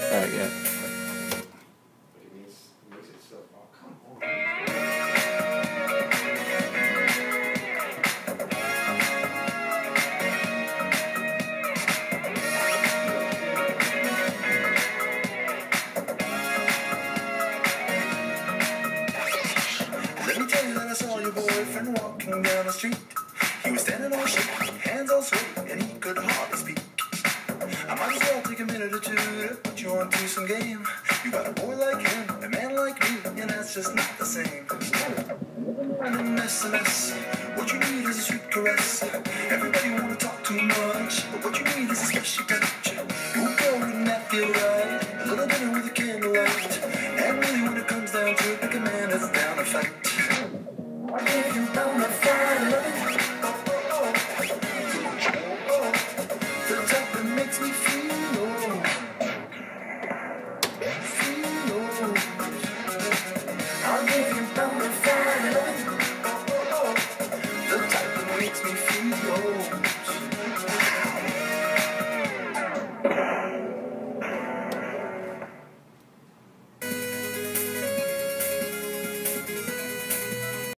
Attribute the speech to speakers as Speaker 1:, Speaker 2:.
Speaker 1: Yeah.
Speaker 2: But he makes it so. Oh, come on.
Speaker 3: Let me tell you that I saw your boyfriend walking down the street. He was standing all shaky, hands all sweaty, and he could hardly speak. I might as well take a minute or two to put you onto some game. You got a boy like him, a man like me, and that's just not the same. And an SMS, what you need is a sweet caress. Everybody wanna talk too much, but what you need is a special kind of